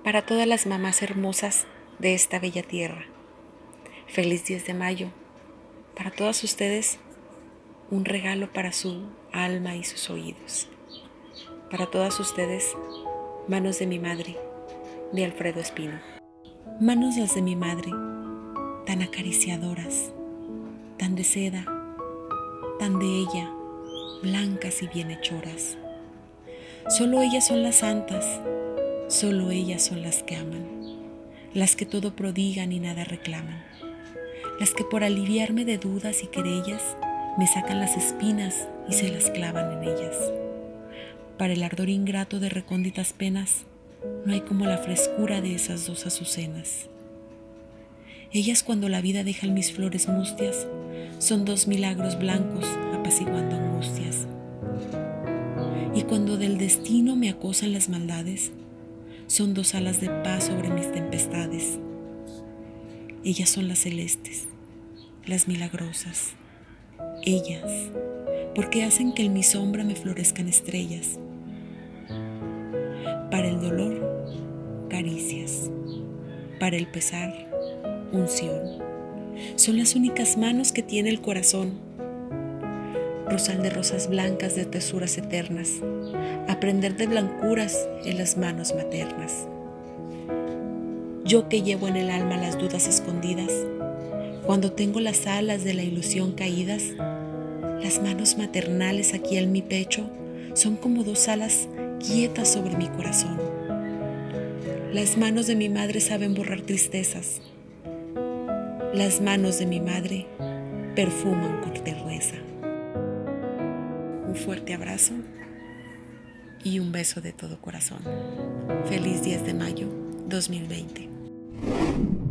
para todas las mamás hermosas de esta bella tierra. Feliz 10 de mayo. Para todas ustedes, un regalo para su alma y sus oídos. Para todas ustedes, manos de mi madre, de Alfredo Espino. Manos las de mi madre, tan acariciadoras, tan de seda, tan de ella, blancas y bienhechoras. Solo ellas son las santas, solo ellas son las que aman, las que todo prodigan y nada reclaman, las que por aliviarme de dudas y querellas me sacan las espinas y se las clavan en ellas. Para el ardor ingrato de recónditas penas, no hay como la frescura de esas dos azucenas. Ellas, cuando la vida deja en mis flores mustias, son dos milagros blancos apaciguando angustias. Y cuando del destino me acosan las maldades, son dos alas de paz sobre mis tempestades. Ellas son las celestes, las milagrosas, ellas, porque hacen que en mi sombra me florezcan estrellas. Para el dolor, caricias, para el pesar, unción. Son las únicas manos que tiene el corazón. Rosal de rosas blancas de tesuras eternas, aprender de blancuras en las manos maternas. Yo que llevo en el alma las dudas escondidas, cuando tengo las alas de la ilusión caídas, las manos maternales aquí en mi pecho son como dos alas quietas sobre mi corazón. Las manos de mi madre saben borrar tristezas. Las manos de mi madre perfuman con terneza. Un fuerte abrazo y un beso de todo corazón. Feliz 10 de mayo 2020.